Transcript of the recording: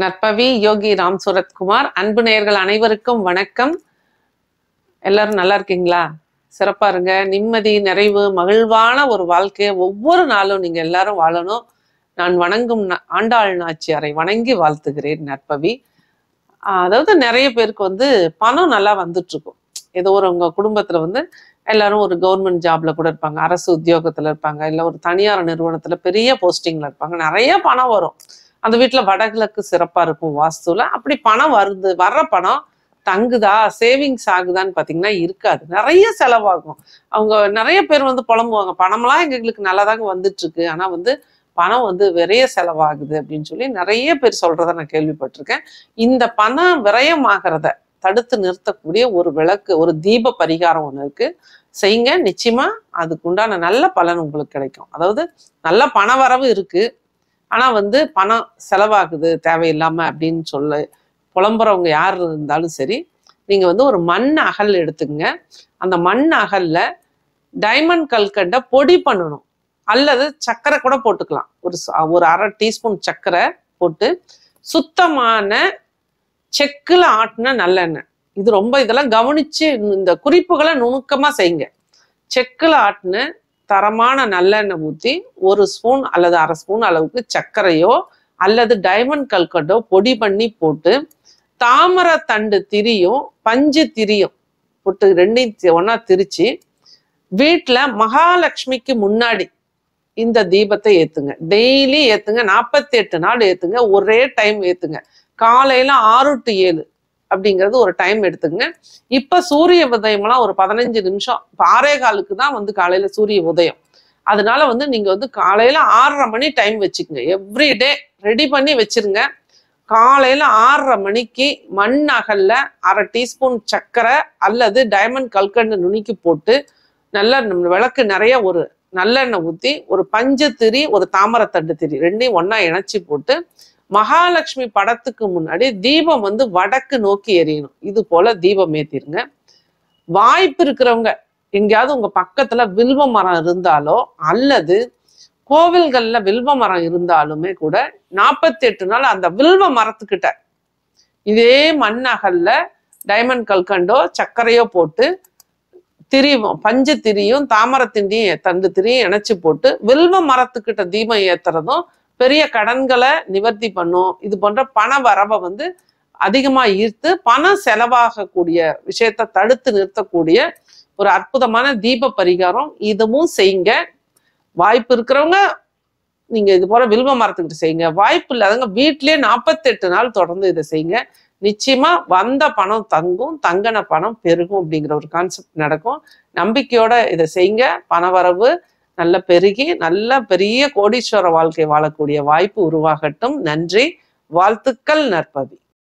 நற்பவி யோகி ராம் சுரத்குமார். அன்பு நேயர்கள் அனைவருக்கும் வணக்கம். எல்லாரும் நல்லா இருக்கீங்களா? சிறப்பா இருங்க. நிம்மதி, நிறைவு, மகிழ்வான ஒரு வாழ்க்கையை ஒவ்வொரு நாளும் நீங்க எல்லாரும் வாழணும். நான் வணங்கும் ஆண்டாள் நாச்சியாரை வணங்கி வாழ்த்துகிறேன். நற்பவி. அதாவது நிறைய பேருக்கு பணம் நல்லா வந்துட்டு இருக்கும். ஏதோ உங்க குடும்பத்துல எல்லாரும் ஒரு கவர்மெண்ட் ஜாப்ல கூட இருப்பாங்க, அரசு உத்தியோகத்துல இருப்பாங்க, இல்ல ஒரு தனியார் நிறுவனத்துல பெரிய போஸ்டிங்ல இருப்பாங்க. நிறைய பணம் வரும். அந்த வீட்டுல வடகிழக்கு சிறப்பா இருக்கும் வாஸ்துல. அப்படி பணம் வர்ற பணம் தங்குதா, சேவிங்ஸ் ஆகுதான்னு பாத்தீங்கன்னா இருக்காது. நிறைய செலவாகும். அவங்க நிறைய பேர் புலம்புவாங்க, பணம்லாம் எங்களுக்கு நல்லாதாங்க வந்துட்டு இருக்கு, ஆனா பணம் விரைய செலவாகுது அப்படின்னு சொல்லி நிறைய பேர் சொல்றத நான் கேள்விப்பட்டிருக்கேன். இந்த பணம் விரயமாகிறத தடுத்து நிறுத்தக்கூடிய ஒரு விளக்கு, ஒரு தீப பரிகாரம் ஒண்ணு இருக்கு. செய்யுங்க, நிச்சயமா அதுக்கு உண்டான நல்ல பலன் உங்களுக்கு கிடைக்கும். அதாவது நல்ல பண வரவு இருக்கு, ஆனா பணம் செலவாகுது தேவையில்லாம அப்படின்னு புலம்புறவங்க யார் இருந்தாலும் சரி, நீங்க ஒரு மண் அகல் எடுத்துங்க. அந்த மண் அகல்ல டைமண்ட் கல்கண்டை பொடி பண்ணணும், அல்லது சர்க்கரை கூட போட்டுக்கலாம். ஒரு அரை டீஸ்பூன் சர்க்கரை போட்டு சுத்தமான செக்குல ஆட்டின நல்லெண்ணெய். இது ரொம்ப இதெல்லாம் கவனிச்சு இந்த குறிப்புகளை நுணுக்கமா செய்யுங்க. செக்குல ஆட்டின தரமான நல்லெண்ணெய் ஊற்றி ஒரு ஸ்பூன் அல்லது அரை ஸ்பூன் அளவுக்கு சர்க்கரையோ அல்லது டைமண்ட் கல்கண்டோ பொடி பண்ணி போட்டு, தாமரை தண்டு திரியும் பஞ்சு திரியும் போட்டு ரெண்டையும் ஒன்னா திரிச்சு வீட்டுல மகாலட்சுமிக்கு முன்னாடி இந்த தீபத்தை ஏத்துங்க. டெய்லி ஏத்துங்க, 48 நாள் ஏத்துங்க. ஒரே டைம் ஏத்துங்க. காலையில 6 to 7 அப்படிங்கிறது ஒரு டைம் எடுத்துங்க. இப்ப சூரிய உதயம்லாம் ஒரு 15 நிமிஷம், 6:15 தான் காலையில சூரிய உதயம். அதனால நீங்க காலையில 6:30 மணி டைம் வச்சுக்கோங்க. எவ்ரிடே ரெடி பண்ணி வச்சிருங்க. காலையில 6:30 மணிக்கு மண் அகல்ல அரை டீஸ்பூன் சர்க்கரை அல்லது டைமண்ட் கல்கண்டு நுணுக்கி போட்டு நல்லா விளக்கு நிறைய ஒரு நல்லெண்ணெய் ஊற்றி ஒரு பஞ்சு திரி ஒரு தாமரத்தண்டு திரி ரெண்டையும் ஒன்னா இணைச்சி போட்டு மகாலட்சுமி படத்துக்கு முன்னாடி தீபம் வடக்கு நோக்கி எரியணும். இது போல தீபம் ஏத்திருங்க. வாய்ப்பு இருக்கிறவங்க எங்கேயாவது உங்க பக்கத்துல வில்வ மரம் இருந்தாலோ அல்லது கோவில்கள்ல வில்வ மரம் இருந்தாலுமே கூட 48 நாள் அந்த வில்வ மரத்துக்கிட்ட இதே மண் அகல்ல டைமண்ட் கல்கண்டோ சர்க்கரையோ போட்டு திரியும் பஞ்சு திரியும் தாமரத்திண்டியும் தண்டு திரியும் இணைச்சு போட்டு வில்வ மரத்துக்கிட்ட தீபம் ஏத்துறதும் பெரிய கடன்களை நிவர்த்தி பண்ணும். இது போன்ற பண வரவை அதிகமா ஈர்த்து பணம் செலவாகக்கூடிய விஷயத்த தடுத்து நிறுத்தக்கூடிய ஒரு அற்புதமான தீப பரிகாரம். இதுவும் செய்யுங்க. வாய்ப்பு இருக்கிறவங்க நீங்க இது போல வில்வ மரத்துக்கிட்ட செய்யுங்க. வாய்ப்பு இல்லாதவங்க வீட்லயே 48 நாள் தொடர்ந்து இதை செய்யுங்க. நிச்சயமா வந்த பணம் தங்கும், தங்கன பணம் பெருகும் அப்படிங்கிற ஒரு கான்செப்ட் நடக்கும். நம்பிக்கையோட இதை செய்யுங்க. பணவரவு நல்ல பெருகி நல்ல பெரிய கோடீஸ்வர வாழ்க்கை வாழக்கூடிய வாய்ப்பு உருவாகட்டும். நன்றி, வாழ்த்துக்கள். நற்பவி.